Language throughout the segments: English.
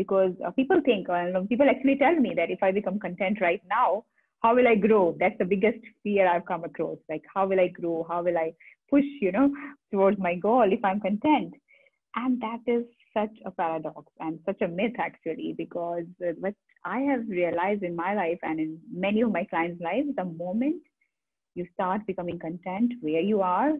because people think, people actually tell me that if I become content right now, how will I grow? That's the biggest fear I've come across. Like, how will I grow? How will I push, towards my goal if I'm content? And that is such a paradox and such a myth, actually, because what I have realized in my life and in many of my clients' lives, the moment you start becoming content where you are,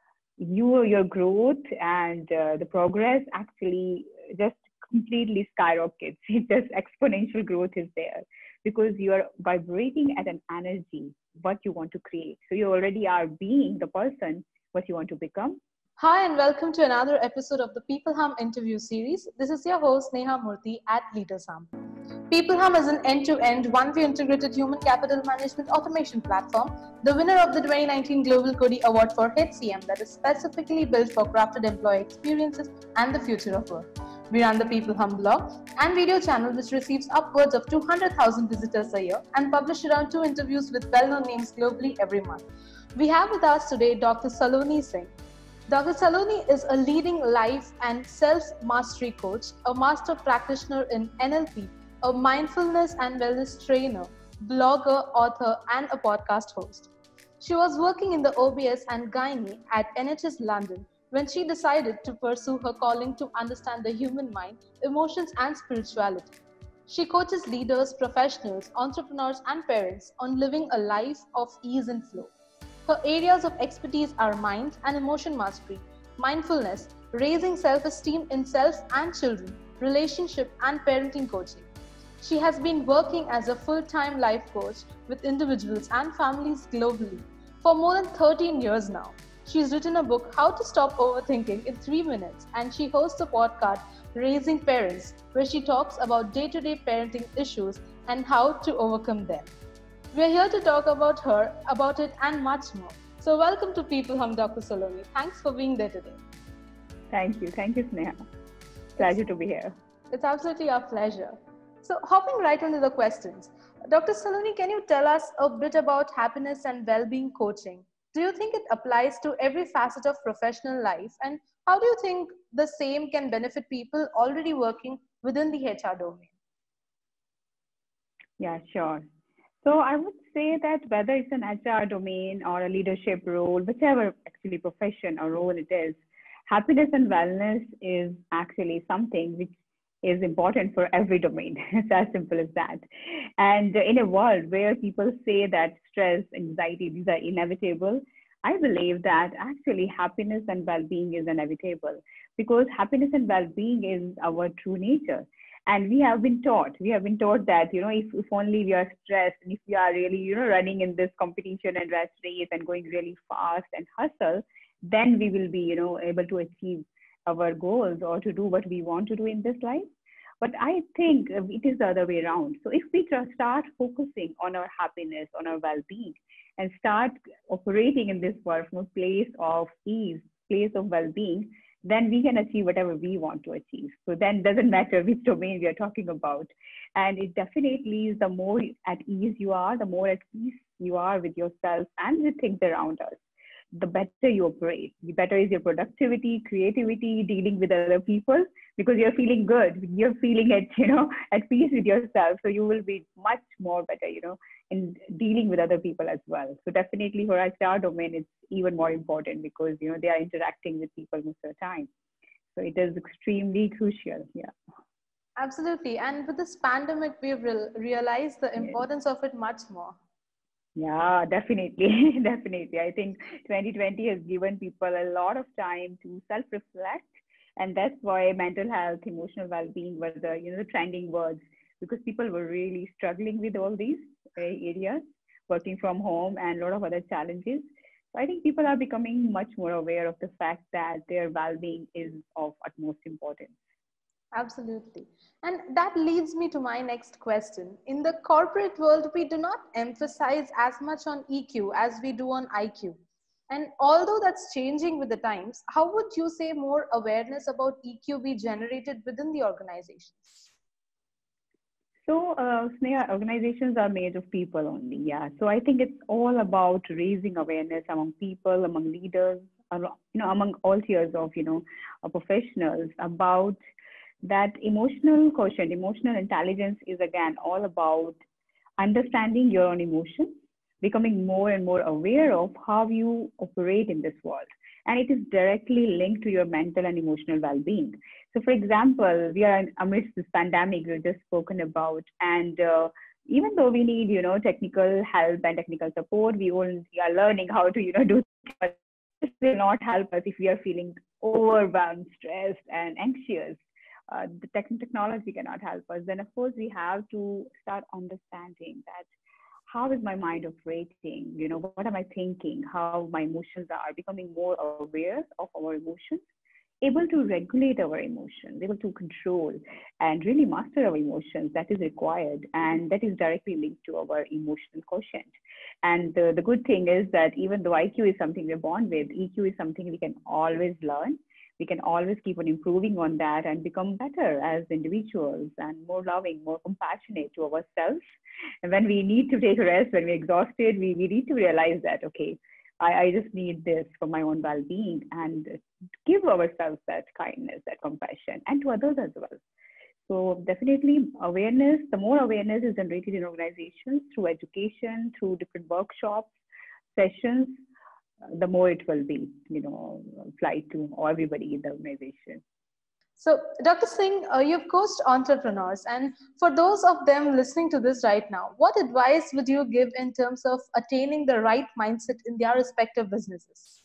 your growth and the progress actually just completely skyrockets. It just exponential growth is there because you are vibrating at an energy what you want to create. So you already are being the person what you want to become. Hi, and welcome to another episode of the People Hum interview series. This is your host, Neha Murthy at Leaders Hum. People Hum is an end-to-end, one-way integrated human capital management automation platform, the winner of the 2019 Global Cody Award for HCM that is specifically built for crafted employee experiences and the future of work. We run the People Hum blog and video channel which receives upwards of 200,000 visitors a year and publish around 2 interviews with well-known names globally every month. We have with us today Dr. Saloni Singh. Dr. Saloni is a leading life and self-mastery coach, a master practitioner in NLP, a mindfulness and wellness trainer, blogger, author, and a podcast host. She was working in the OBS and Gynae at NHS London when she decided to pursue her calling to understand the human mind, emotions, and spirituality. She coaches leaders, professionals, entrepreneurs, and parents on living a life of ease and flow. Her areas of expertise are mind and emotion mastery, mindfulness, raising self-esteem in self and children, relationship and parenting coaching. She has been working as a full-time life coach with individuals and families globally for more than 13 years now. She's written a book, How to Stop Overthinking in 3 Minutes, and she hosts a podcast, Raising Parents, where she talks about day-to-day parenting issues and how to overcome them. We're here to talk about her, about it, and much more. So welcome to People Hum, Dr. Saloni. Thanks for being there today. Thank you. Thank you, Sneha. Pleasure to be here. It's absolutely our pleasure. So hopping right into the questions. Dr. Saloni, can you tell us a bit about happiness and well-being coaching? Do you think it applies to every facet of professional life? And how do you think the same can benefit people already working within the HR domain? Yeah, sure. So I would say that whether it's an HR domain or a leadership role, whichever actually profession or role it is, happiness and wellness is actually something which is important for every domain. It's as simple as that. And in a world where people say that stress, anxiety, these are inevitable, I believe that actually happiness and well-being is inevitable because happiness and well-being is our true nature. And we have been taught that, if only we are stressed and if we are really, running in this competition and race and going really fast and hustle, then we will be, able to achieve our goals or to do what we want to do in this life. But I think it is the other way around. So if we start focusing on our happiness, on our well-being, and start operating in this world from a place of ease, place of well-being, then we can achieve whatever we want to achieve. So then it doesn't matter which domain we are talking about. And it definitely is the more at ease you are, the more at peace you are with yourself and with things around us, the better you operate. The better is your productivity, creativity, dealing with other people, because you're feeling good. You're feeling at peace with yourself. So you will be much more better, in dealing with other people as well. So definitely for HR domain, it's even more important because, they are interacting with people most of the time. So it is extremely crucial. Yeah. Absolutely. And with this pandemic, we've realized the importance of it much more. Yeah, definitely. Definitely. I think 2020 has given people a lot of time to self-reflect. And that's why mental health, emotional well-being were the trending words, because people were really struggling with all these areas, working from home and a lot of other challenges. So I think people are becoming much more aware of the fact that their well-being is of utmost importance. Absolutely. And that leads me to my next question. In the corporate world, we do not emphasize as much on EQ as we do on IQ. And although that's changing with the times, how would you say more awareness about EQ be generated within the organizations? So, Sneha, organizations are made of people only. Yeah. So I think it's all about raising awareness among people, among leaders, among all tiers of, professionals about That emotional quotient, emotional intelligence is again all about understanding your own emotions, becoming more and more aware of how you operate in this world. And it is directly linked to your mental and emotional well being. So, for example, we are amidst this pandemic we've just spoken about, and even though we need, technical help and technical support, we are learning how to, do things. This will not help us if we are feeling overwhelmed, stressed, and anxious. The technology cannot help us. Then, of course, we have to start understanding that how is my mind operating? What am I thinking? How my emotions are, becoming more aware of our emotions, able to regulate our emotions, able to control and really master our emotions. That is required, and that is directly linked to our emotional quotient. And the good thing is that even though IQ is something we're born with, EQ is something we can always learn. We can always keep on improving on that and become better as individuals and more loving, more compassionate to ourselves. And when we need to take a rest, when we're exhausted, we need to realize that, okay, I just need this for my own well being, and give ourselves that kindness, that compassion, and to others as well. So definitely awareness, the more awareness is generated in organizations through education, through different workshops, sessions, the more it will be, applied to everybody in the organization. So, Dr. Singh, you've coached entrepreneurs, and for those of them listening to this right now, what advice would you give in terms of attaining the right mindset in their respective businesses?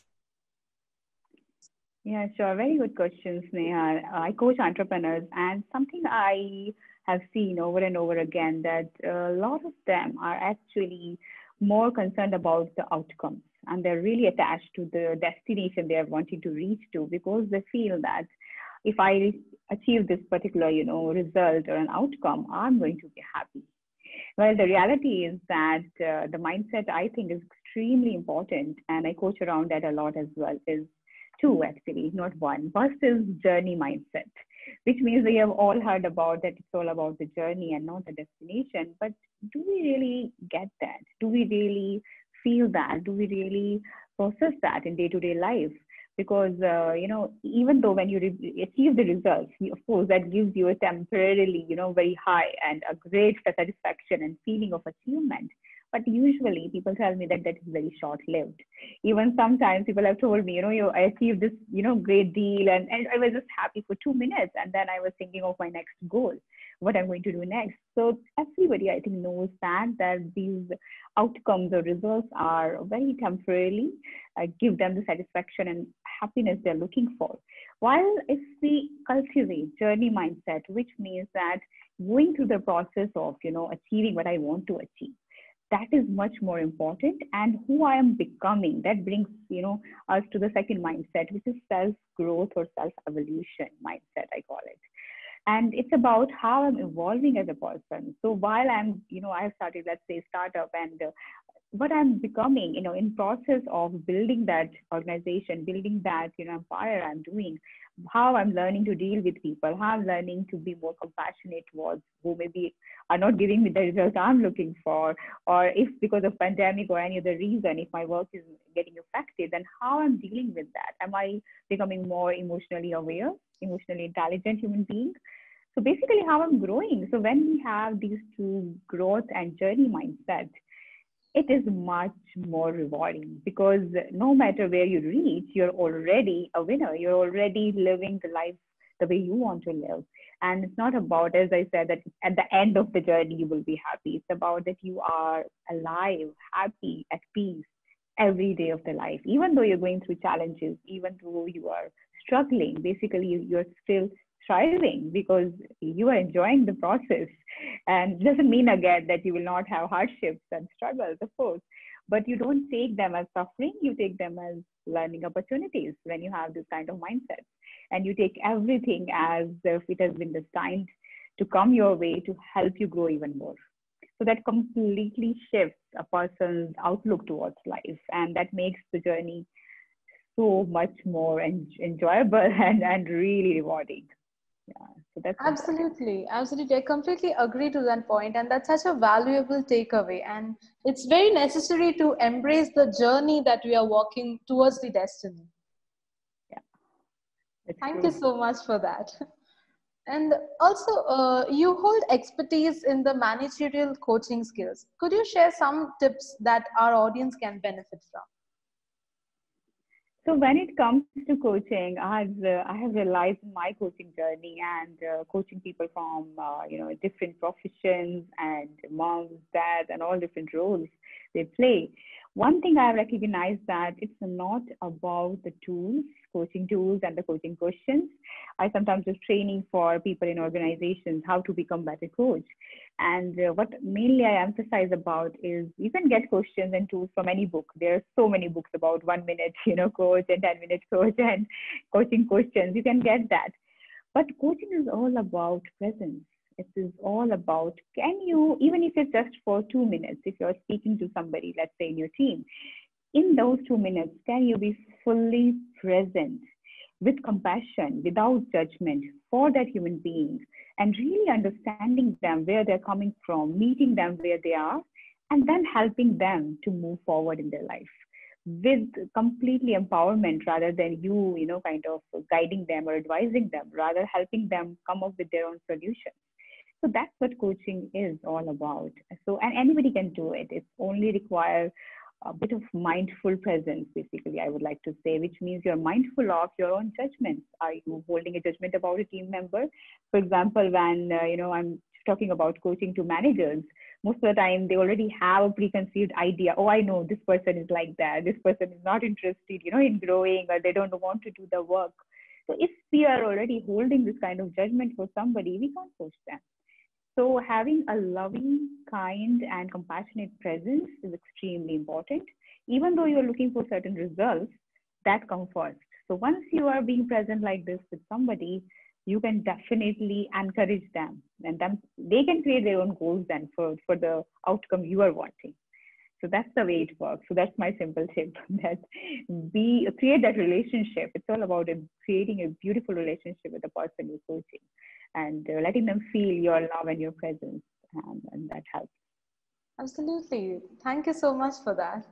Yeah, sure. Very good questions, Neha. I coach entrepreneurs, and something I have seen over and over again that a lot of them are actually more concerned about the outcomes, and they're really attached to the destination they are wanting to reach to, because they feel that if I achieve this particular, result or an outcome, I'm going to be happy. Well, the reality is that the mindset I think is extremely important, and I coach around that a lot as well. Is two actually, not one. First is journey mindset, which means we have all heard about that it's all about the journey and not the destination. But do we really get that? Do we really feel that? Do we really process that in day-to-day life? Because even though when you achieve the results, of course that gives you a temporarily, very high and a great satisfaction and feeling of achievement. But usually people tell me that that is very short lived. Even sometimes people have told me, I achieved this, great deal, and I was just happy for 2 minutes, and then I was thinking of my next goal, what I'm going to do next. So everybody, I think, knows that these outcomes or results are very temporarily, give them the satisfaction and happiness they're looking for. While if we cultivate journey mindset, which means that going through the process of, achieving what I want to achieve, that is much more important, and who I am becoming, that brings us to the second mindset, which is self growth or self evolution mindset, I call it. And it's about how I'm evolving as a person. So while I'm, I have started, let's say, startup, and what I'm becoming, in process of building that organization, building that, empire I'm doing, how I'm learning to deal with people, how I'm learning to be more compassionate towards who maybe are not giving me the results I'm looking for, or if because of pandemic or any other reason, if my work is getting affected, then how I'm dealing with that. Am I becoming more emotionally aware, emotionally intelligent human being? So basically how I'm growing. So when we have these two, growth and journey mindset, it is much more rewarding, because no matter where you reach, you're already a winner. You're already living the life the way you want to live. And it's not about, as I said, that at the end of the journey, you will be happy. It's about that you are alive, happy, at peace every day of the life. Even though you're going through challenges, even though you are struggling, basically you're still thriving because you are enjoying the process. And it doesn't mean again that you will not have hardships and struggles, of course, but you don't take them as suffering, you take them as learning opportunities when you have this kind of mindset. And you take everything as if it has been designed to come your way to help you grow even more. So that completely shifts a person's outlook towards life, and that makes the journey so much more enjoyable and really rewarding. Yeah, so that's Absolutely, absolutely. I completely agree to that point, and that's such a valuable takeaway. And it's very necessary to embrace the journey that we are walking towards the destiny. yeah, it's Thank you true. so much for that. And also, you hold expertise in the managerial coaching skills. Could you share some tips that our audience can benefit from? So when it comes to coaching, I have realized in my coaching journey and coaching people from different professions and moms, dads, and all different roles they play. One thing I have recognized that it's not about the tools, coaching tools, and the coaching questions. I sometimes do training for people in organizations how to become better coach. And what mainly I emphasize about is you can get questions and tools from any book. There are so many books about 1 minute, coach and 10 minute coach and coaching questions. You can get that. But coaching is all about presence. It is all about can you, even if it's just for 2 minutes, if you're speaking to somebody, let's say in your team, in those 2 minutes, can you be fully present with compassion, without judgment for that human being, and really understanding them where they're coming from, meeting them where they are, and then helping them to move forward in their life with completely empowerment rather than you, kind of guiding them or advising them, rather helping them come up with their own solutions. So that's what coaching is all about. So, and anybody can do it. It's only require a bit of mindful presence, basically, I would like to say, which means you're mindful of your own judgments. Are you holding a judgment about a team member? For example, when, I'm talking about coaching to managers, most of the time they already have a preconceived idea. Oh, I know this person is like that. This person is not interested, in growing, or they don't want to do the work. So if we are already holding this kind of judgment for somebody, we can't coach them. So having a loving, kind, and compassionate presence is extremely important. Even though you're looking for certain results, that come first. So once you are being present like this with somebody, you can definitely encourage them, and then they can create their own goals then for the outcome you are wanting. So that's the way it works. So that's my simple tip that create that relationship. It's all about creating a beautiful relationship with the person you're coaching and letting them feel your love and your presence. And that helps. Absolutely. Thank you so much for that.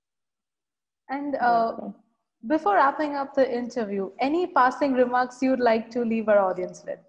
And Welcome. before wrapping up the interview, any passing remarks you'd like to leave our audience with?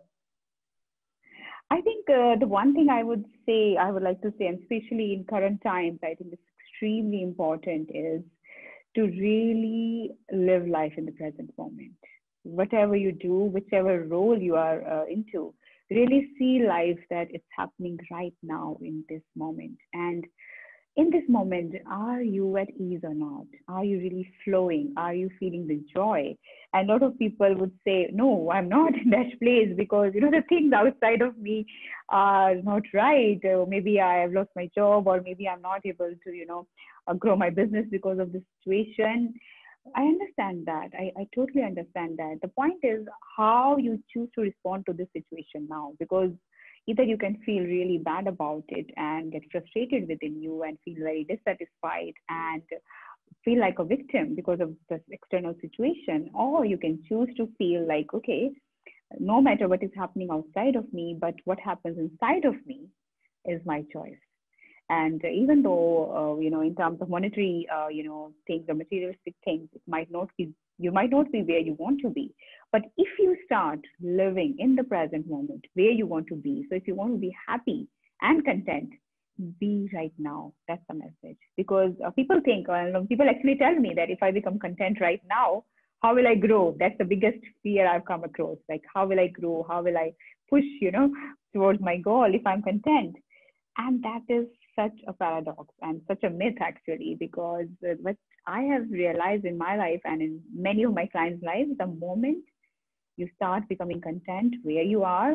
I think the one thing I would like to say, and especially in current times, I think it's extremely important is to really live life in the present moment. Whatever you do, whichever role you are into, really see life that it's happening right now in this moment. And in this moment, are you at ease or not? Are you really flowing? Are you feeling the joy? And a lot of people would say, no, I'm not in that place because, the things outside of me are not right. Or maybe I have lost my job, or maybe I'm not able to, grow my business because of the situation. I understand that. I totally understand that. The point is how you choose to respond to this situation now, because either you can feel really bad about it and get frustrated within you and feel very dissatisfied and feel like a victim because of this external situation, or you can choose to feel like, okay, no matter what is happening outside of me, but what happens inside of me is my choice. And even though, in terms of monetary, things, the materialistic things, it might not be, you might not be where you want to be. But if you start living in the present moment where you want to be, so if you want to be happy and content, be right now. That's the message. Because people think, people actually tell me that if I become content right now, how will I grow? That's the biggest fear I've come across. Like, how will I grow? How will I push, towards my goal if I'm content? And that is such a paradox and such a myth, actually, because what I have realized in my life and in many of my clients' lives, the moment you start becoming content where you are,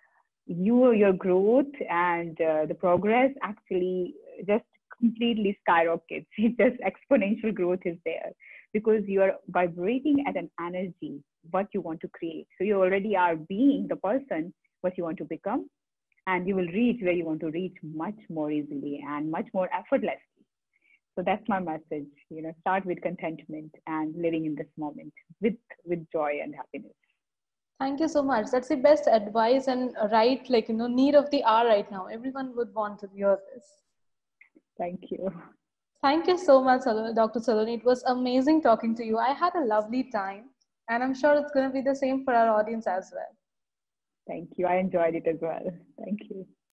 your growth and the progress actually just completely skyrockets. It's just exponential growth is there because you are vibrating at an energy what you want to create. So you already are being the person what you want to become, and you will reach where you want to reach much more easily and much more effortlessly. So that's my message. Start with contentment and living in this moment with joy and happiness. Thank you so much. That's the best advice and right, need of the hour right now. Everyone would want to hear this. Thank you. Thank you so much, Dr. Saloni. It was amazing talking to you. I had a lovely time, and I'm sure it's going to be the same for our audience as well. Thank you. I enjoyed it as well. Thank you.